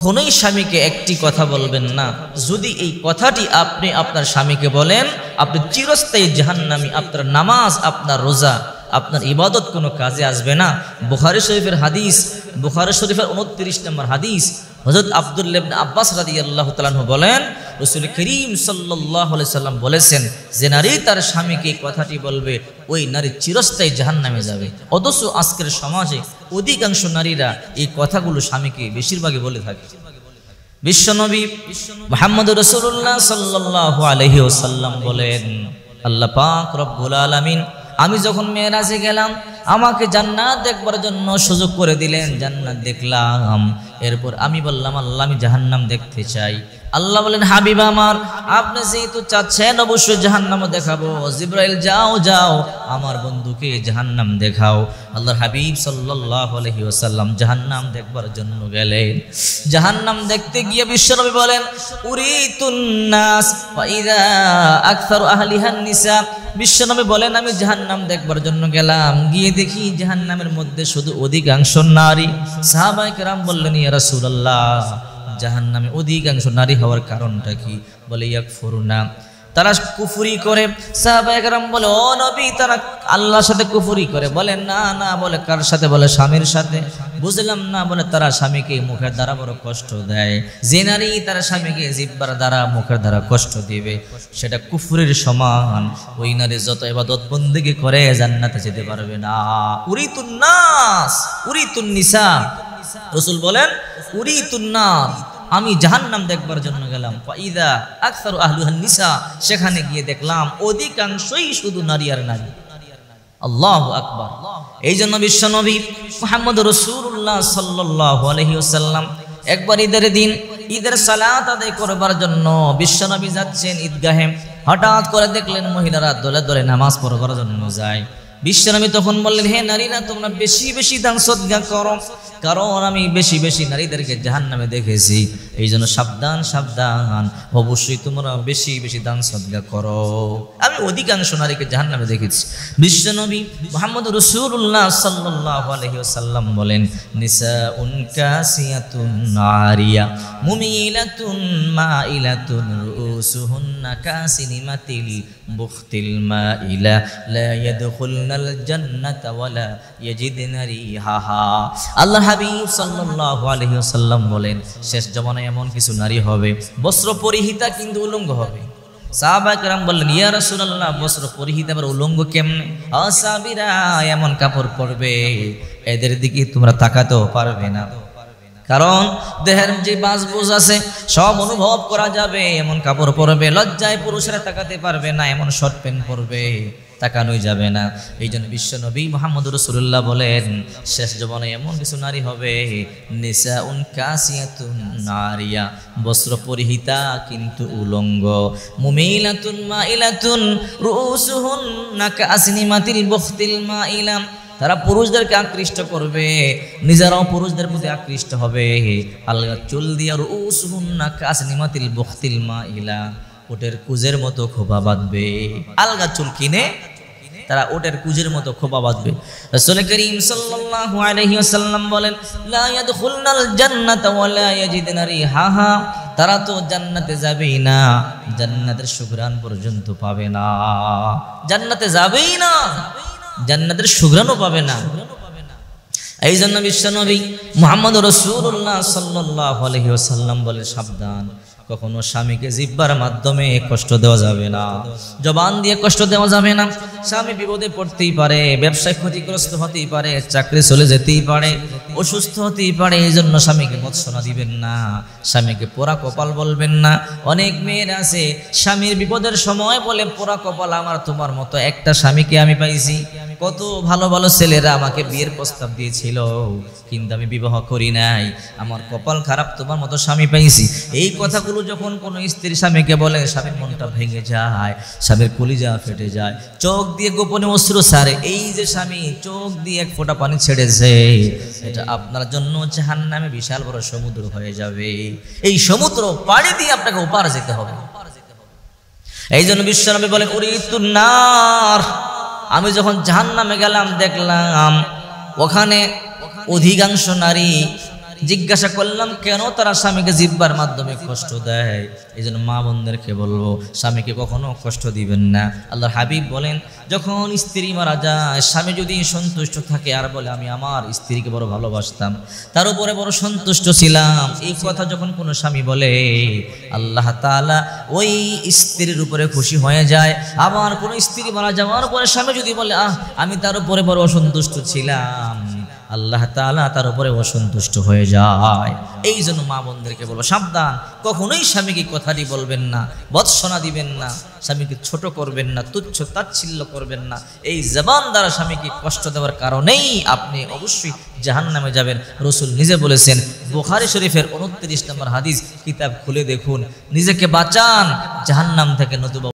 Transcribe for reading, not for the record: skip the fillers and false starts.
কোনোই স্বামীকে একটি কথা বলবেন না, যদি এই কথাটি আপনি আপনার স্বামীকে বলেন আপনি চিরস্থায়ী জাহান্নামী। আপনার নামাজ, আপনার রোজা, আপনার ইবাদত কোনো কাজে আসবে না। বুখারী শরীফের হাদিস, বুখারী শরীফের 29 নম্বর হাদিস, হযরত আব্দুল্লাহ ইবনে আব্বাস রাদিয়াল্লাহু তাআলা আনহু বলেন, রাসূল করিম সাল্লাল্লাহু আলাইহি সাল্লাম বলেছেন, যে নারী তার স্বামীকে এই কথাটি বলবে ওই নারী চিরস্থায়ী জাহান্নামে যাবে। অথচ আজকের সমাজে অধিকাংশ নারীরা এই কথাগুলো স্বামীকে বেশিরভাগই বলে থাকে। বিশ্বনবী মুহাম্মদুর রাসূলুল্লাহ সাল্লাল্লাহু আলাইহি ওয়াসাল্লাম বলেন, আল্লাহ পাক রব্বুল আলামিন আমি যখন মেরাজে গেলাম আমাকে জান্নাত দেখবার জন্য সুযোগ করে দিলেন, জান্নাত দেখলাম। এরপর আমি বললাম, আল্লাহ আমি জাহান্নাম দেখতে চাই। আল্লাহ বলেন, হাবিব আমার আপনি যেহেতু চাচ্ছেন অবশ্যই জাহান্নামও দেখাবো। জিবরাইল যাও যাও আমার বন্ধুকে জাহান্নাম দেখাও। আল্লাহর হাবিব সাল্লাল্লাহু আলাইহি ওয়াসাল্লাম জাহান্নাম দেখবার জন্য গেলেন। জাহান্নাম দেখতে গিয়ে বিশ্বনবী বলেন, উরিতুন নাস ওয়া ইযা আকসারু আহলিহান নিসা। বিশ্বনবী বলেন, আমি জাহান্নাম দেখবার জন্য গেলাম, গিয়ে দেখি জাহান্নামের মধ্যে শুধু অধিকাংশ নারী। সাহাবায়ে কেরাম বললেন, ইয়া রাসূলুল্লাহ জাহান্নামে অধিকাংশ নারী হওয়ার কারণটা কি? বলে, ইয়াকফুরুনা, তারা কুফরি করে। সাহাবায়ে কেরাম বলে, ও নবী তারা আল্লাহর সাথে কুফরি করে? বলেন না না। বলে, কার সাথে? বলে, স্বামীর সাথে। বুঝলাম না। বলে, তারা স্বামীকে মুখের দ্বারা বড় কষ্ট দেয়। যে নারী তারা স্বামীকে জিহ্বার দ্বারা মুখের দ্বারা কষ্ট দিবে সেটা কুফরির সমান। ওই নারী যত ইবাদত বন্দেগী করে জান্নাতে যেতে পারবে না। উরিতুন নাস উরিতুন নিসা। রাসূল বলেন, উরিতুন নার, আমি জাহান্নাম দেখবার জন্য গেলাম। ফাইদা আকসারু আহলুহান নিসা, সেখানে গিয়ে দেখলাম অধিকাংশই শুধু নারী আর নারী। আল্লাহু আকবার। এই জন্য বিশ্বনবী মুহাম্মদুর রাসূলুল্লাহ সাল্লাল্লাহু আলাইহি ওয়াসাল্লাম একবার ঈদের দিন ঈদের সালাত আদায় করবার জন্য বিশ্বনবী যাচ্ছেন ঈদগাহে। হঠাৎ করে দেখলেন মহিলারা দলে দলে নামাজ পড়বার জন্য যায়। বিশ্বনবী তখন বললেন, হে নারীরা তোমরা বেশি বেশি দান সদকা করো, কারণ আমি বেশি বেশি নারীদেরকে জাহান্নামে দেখেছি। এই জন্য সাবধান সাবধান, অবশ্যই তোমরা বেশি বেশি দান সদকা করো, আমি অধিকাংশ নারীকে জাহান্নামে দেখেছি। বিশ্বনবী মুহাম্মদ রাসূলুল্লাহ সাল্লাল্লাহু আলাইহি ওয়াসাল্লাম বলেন, নিসাউন কাসিয়াতুন আরিয়া মুমিলাতুন মাইলাতুন রুসুহুন্না কাসিনিমাতিল বুখতিল মাইলা লা ইয়াদখুলনাল জান্নাতা ওয়ালা ইয়াজিদনা রিহাহা। আল্লাহ হাবিব সাল্লাল্লাহু আলাইহি ওয়াসাল্লাম বলেন, শেষ জামানায় এমন কিছু নারী হবে বস্ত্র পরিহিতা কিন্তু উলঙ্গ হবে। সাহাবায়ে কেরাম বললেন, ইয়া রাসূলুল্লাহ বস্ত্র পরিহিতা আবার উলঙ্গ কেমনে? সাহাবীরা এমন কাপড় পরবে এদের দিকে তোমরা তাকাতেও পারবে না, কারণ দেহের যে বাজবুজ আছে সব অনুভব করা যাবে। এমন কাপড় পরবে, লজ্জায় পুরুষরা তাকাতে পারবে না, এমন শর্ট প্যান্ট পরবে, তাকানোই যাবে না। এই জন্য বিশ্বনবী মুহাম্মদ রাসূলুল্লাহ বলেন, শেষ জীবনে এমন কিছু নারী হবে, নিসাউন কাসিয়াতুন আরিয়া, বস্ত্র পরিহিতা কিন্তু উলঙ্গ, মুমিলাতুন মাইলাতুন রুসুহুন্না কাসনিমাতিল বুখতিল মাইলা, তারা পুরুষদেরকে আকৃষ্ট করবে, নিজেরাও পুরুষদের প্রতি আকৃষ্ট হবে। আলগা চুল দিয়া রুসুহুন্না কাসনিমাতিল বুখতিল মাইলা, ওটের কুজের মতো খোপা বাঁধবে। আলগা চুল কিনে তারা ওটের কুজের মতো খোপা বাঁধবে। রাসূল করিম সাল্লাল্লাহু আলাইহি ওয়াসাল্লাম বলেন, লা ইয়াদখুলনাল জান্নাতা ওয়া লা ইয়াজিদনা রিহাহা, তারা তো জান্নাতে যাবেই না, জান্নাতের সুঘ্রাণ পর্যন্ত পাবে না। জান্নাতে যাবেই না, জান্নাতের সুঘ্রাণও পাবে না। এই জন্য বিশ্বনবী মুহাম্মদ রাসূলুল্লাহ সাল্লাল্লাহু আলাইহি ওয়াসাল্লাম বলে, সাবধান, কখনো স্বামীকে জিহ্বার মাধ্যমে কষ্ট দেওয়া যাবে না, জবান দিয়ে কষ্ট দেওয়া যাবে না। স্বামী বিপদে পড়তেই পারে, ব্যবসায় ক্ষতিগ্রস্ত হতেই পারে, চাকরি চলে যেতেই পারে, অসুস্থ হতেই পারে। এই জন্য স্বামীকে ভৎসনা দিবেন না, স্বামীকে পোড়া কপাল বলবেন না। অনেক মেয়ের আছে স্বামীর বিপদের সময় বলে, পোড়া কপাল আমার, তোমার মতো একটা স্বামীকে আমি পাইছি। কত ভালো ভালো ছেলেরা আমাকে বিয়ের প্রস্তাব দিয়েছিল, কিন্তু আমি বিবাহ করি নাই, আমার কপাল খারাপ, তোমার মতো স্বামী পাইছি। এই কথাগুলো যখন কোনো স্ত্রী স্বামীকে বলে, স্বামীর মনটা ভেঙে যায়, স্বামীর কলিজা ফেটে যায়, চোখ দিয়ে গোপনে অশ্রু ছাড়ে। এই যে স্বামী চোখ দিয়ে এক ফোঁটা পানি ছেড়েছে, এটা আপনার জন্য জাহান্নামে বিশাল বড় সমুদ্র হয়ে যাবে। এই সমুদ্র পাড়ি দিয়ে আপনাকে ওপার যেতে হবে। এই জন্য বিশ্বনবী বলেন, উরিতুন নার, আমি যখন জাহান্নামে গেলাম দেখলাম ওখানে অধিকাংশ নারী জিজ্ঞাসা করলাম কেন তারা স্বামীকে জিহ্বার মাধ্যমে কষ্ট দেয়? এই জন্য মা বোনদেরকে বলবো, স্বামীকে কখনো কষ্ট দিবেন না। আল্লাহর হাবিব বলেন, যখন স্ত্রী মারা যায়, স্বামী যদি সন্তুষ্ট থাকে আর বলে আমি আমার স্ত্রীকে বড় ভালোবাসতাম, তার উপরে বড় সন্তুষ্ট ছিলাম, এই কথা যখন কোনো স্বামী বলে, আল্লাহ তাআলা ওই স্ত্রীর উপরে খুশি হয়ে যায়। আবার কোনো স্ত্রী মারা যাওয়ার পরে স্বামী যদি বলে আমি তার উপরে বড় অসন্তুষ্ট ছিলাম, আল্লাহ তাআলা তার উপরে অসন্তুষ্ট হয়ে যায়। এই জন্য মা বোনদেরকে বলবো, সাবধান, কখনোই স্বামীকে কথাটি বলবেন না, ভৎসনা দিবেন না, স্বামীকে ছোট করবেন না, তুচ্ছ তাচ্ছিল্য করবেন না। এই জবান দ্বারা স্বামীকে কষ্ট দেওয়ার কারণেই আপনি অবশ্যই জাহান্নামে যাবেন। রাসূল নিজে বলেছেন, বুখারী শরীফের 29 নম্বর হাদিস, কিতাব খুলে দেখুন, নিজেকে বাঁচান জাহান্নাম থেকে, নতুবা